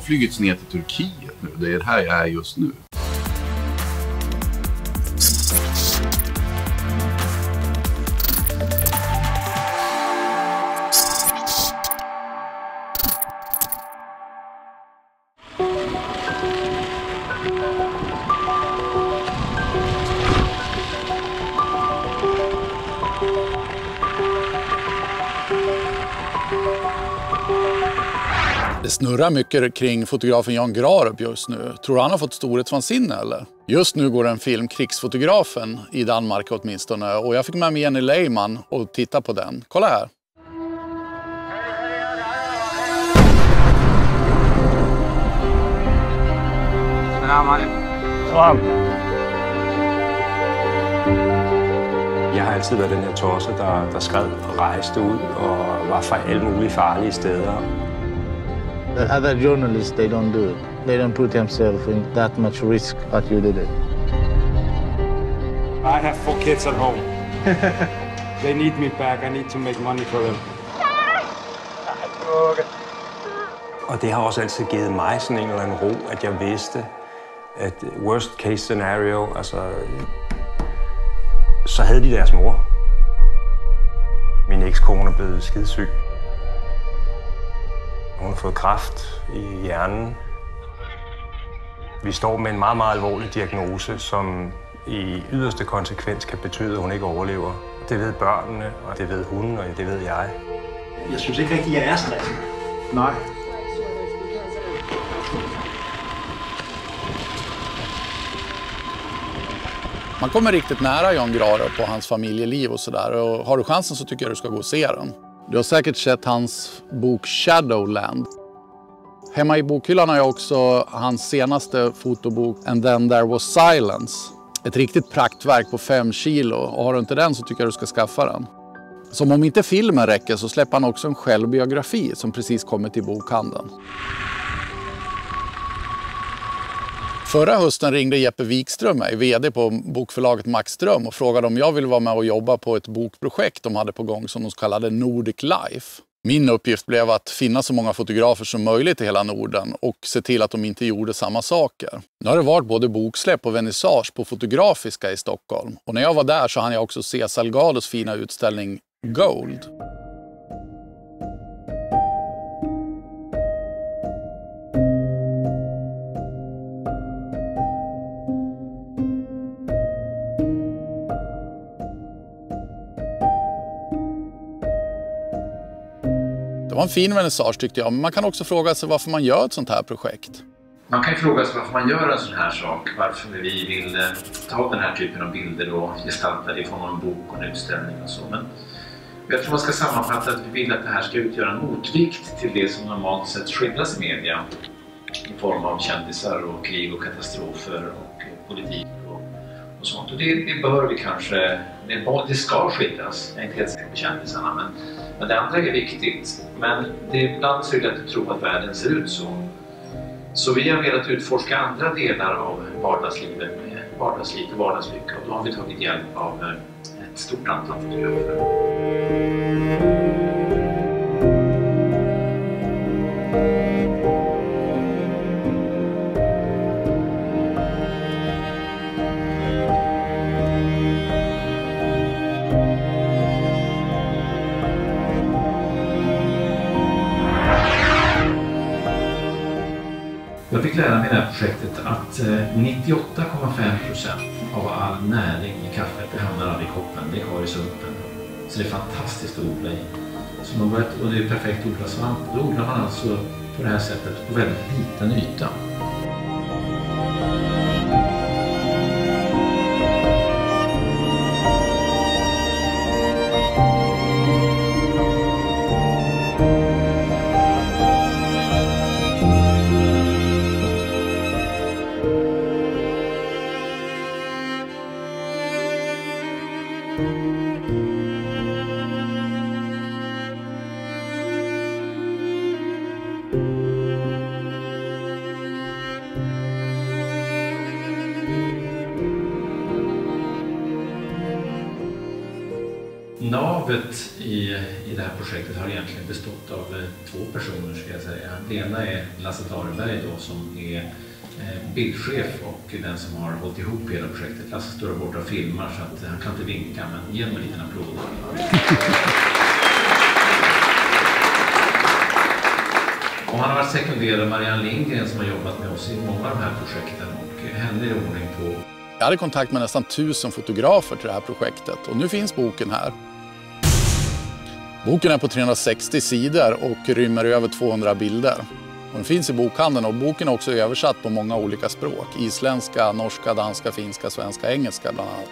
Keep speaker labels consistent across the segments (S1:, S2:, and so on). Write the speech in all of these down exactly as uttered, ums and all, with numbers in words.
S1: flygits ner till Turkiet nu. Det är här jag är just nu.
S2: Det snurrar mycket kring fotografen Jan Grarup just nu. Tror du han har fått storhetsvansinne eller? Just nu går en film, Krigsfotografen, i Danmark åtminstone. Och jag fick med mig Jenny Leyman och titta på den. Kolla här.
S3: Jeg har altid været den her tosse, der, der skred og rejste ud og var fra alle mulige farlige steder.
S4: The other journalists, they don't do it. They don't put themselves in that much risk, but you did it.
S3: I have four kids at home. They need me back. I need to make money for them. Og det har også altid givet mig sådan en eller anden ro, at jeg vidste, at worst case scenario, altså, så havde de deres mor. Min ekskone er blevet skidesyg. Hun har fået kræft i hjernen. Vi står med en meget, meget alvorlig diagnose, som i yderste konsekvens kan betyde, at hun ikke overlever. Det ved børnene, og det ved hun, og det ved jeg.
S5: Jeg synes ikke rigtig, jeg er stresset.
S3: Nej.
S2: Man kommer riktigt nära Jan Grarup och hans familjeliv och sådär. Och har du chansen så tycker jag du ska gå och se den. Du har säkert sett hans bok Shadowland. Hemma i bokhyllan har jag också hans senaste fotobok And then there was silence. Ett riktigt praktverk på fem kilo. Och har du inte den så tycker jag du ska skaffa den. Som om inte filmen räcker så släpper han också en självbiografi som precis kommit till bokhandeln. Förra hösten ringde Jeppe Wikström mig, vd på bokförlaget Max Ström, och frågade om jag ville vara med och jobba på ett bokprojekt de hade på gång som de kallade Nordic Life. Min uppgift blev att finna så många fotografer som möjligt i hela Norden och se till att de inte gjorde samma saker. Nu har det varit både boksläpp och vernissage på Fotografiska i Stockholm. Och när jag var där så hann jag också se Salgados fina utställning Gold. Det var en fin vernissage tyckte jag, men man kan också fråga sig varför man gör ett sånt här projekt.
S6: Man kan fråga sig varför man gör en sån här sak, varför vi vill ta den här typen av bilder och gestalta det i form av en bok och en utställning och så. Men jag tror man ska sammanfatta att vi vill att det här ska utgöra en motvikt till det som normalt sett skildras i media i form av kändisar och krig och katastrofer och politik och, och sånt. Och det, det bör vi kanske, det, det ska skildras, jag är inte helt säker på kändisarna, men Men det andra är viktigt, men det är ibland så lätt att tro att världen ser ut så. Så vi har velat utforska andra delar av vardagslivet med vardagsliv och vardagslycka, och då har vi tagit hjälp av ett stort antal fotografer. Jag fick lära mig i det här projektet att nittioåtta komma fem procent av all näring i kaffet det hamnar aldrig i koppen, det är kvar i sumpen. Så det är fantastiskt att odla i. Så man börjat, och det är perfekt att odla svamp. Då odlar man alltså på det här sättet på väldigt liten yta. navet i, i det här projektet har egentligen bestått av eh, två personer, ska jag säga. Det ena är Lasse Dareberg då, som är eh, bildchef och den som har hållit ihop hela projektet. Lasse står där borta och filmar så att han kan inte vinka, men ge mig en liten applåd. Och han har varit sekunderad Marianne Lindgren som har jobbat med oss i många av de här projekten, och henne är ordning på.
S2: Jag hade kontakt med nästan tusen fotografer till det här projektet och nu finns boken här. Boken är på trehundrasextio sidor och rymmer över tvåhundra bilder. Och den finns i bokhandeln och boken är också översatt på många olika språk. Isländska, norska, danska, finska, svenska, engelska bland annat.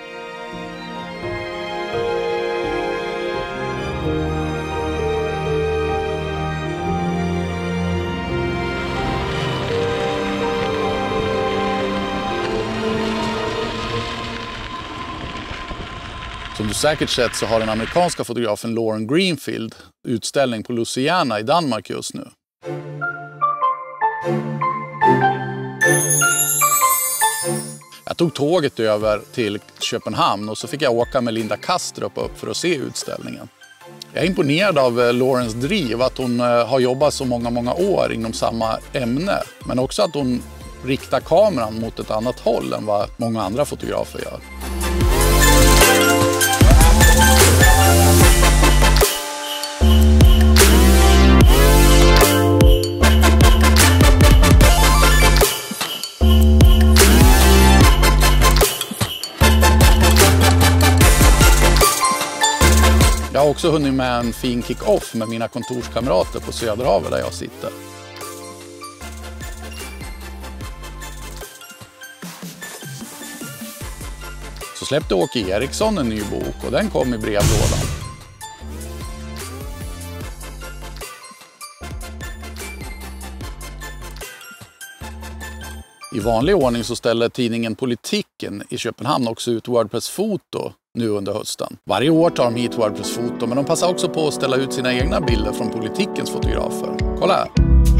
S2: Som du säkert sett så har den amerikanska fotografen Lauren Greenfield utställning på Louisiana i Danmark just nu. Jag tog tåget över till Köpenhamn och så fick jag åka med Linda Kastrup upp för att se utställningen. Jag är imponerad av Laurens driv, att hon har jobbat så många, många år inom samma ämne. Men också att hon riktar kameran mot ett annat håll än vad många andra fotografer gör. Jag har också hunnit med en fin kick-off med mina kontorskamrater på Söderhavet där jag sitter. Så släppte Åke Eriksson en ny bok och den kom i brevlådan. I vanlig ordning så ställer tidningen Politiken i Köpenhamn också ut Wordpress-foto nu under hösten. Varje år tar de hit Wordpress-foto, men de passar också på att ställa ut sina egna bilder från Politikens fotografer. Kolla här!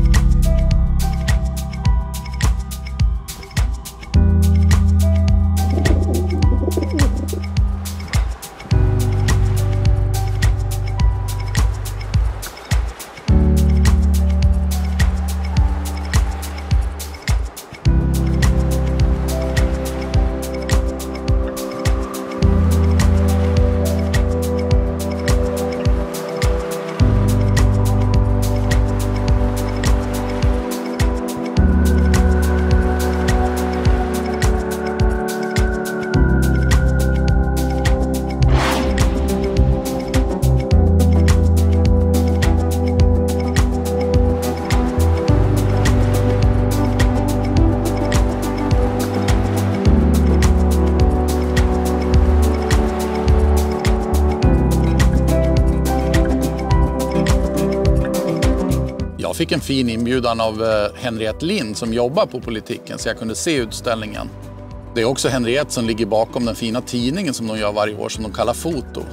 S2: Jag fick en fin inbjudan av Henriette Lind som jobbar på Politiken så jag kunde se utställningen. Det är också Henriette som ligger bakom den fina tidningen som de gör varje år som de kallar Foto.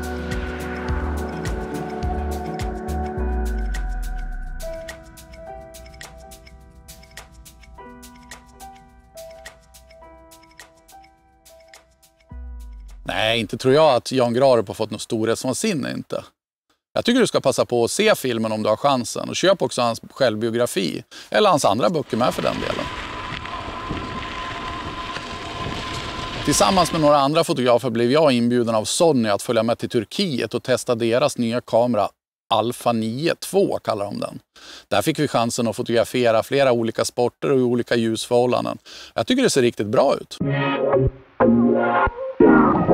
S2: Nej, inte tror jag att Jan Grarup har fått något storhetsvansinne inte. Jag tycker du ska passa på att se filmen om du har chansen och köp också hans självbiografi eller hans andra böcker med för den delen. Tillsammans med några andra fotografer blev jag inbjuden av Sony att följa med till Turkiet och testa deras nya kamera Alpha nio två kallar de den. Där fick vi chansen att fotografera flera olika sporter och olika ljusförhållanden. Jag tycker det ser riktigt bra ut.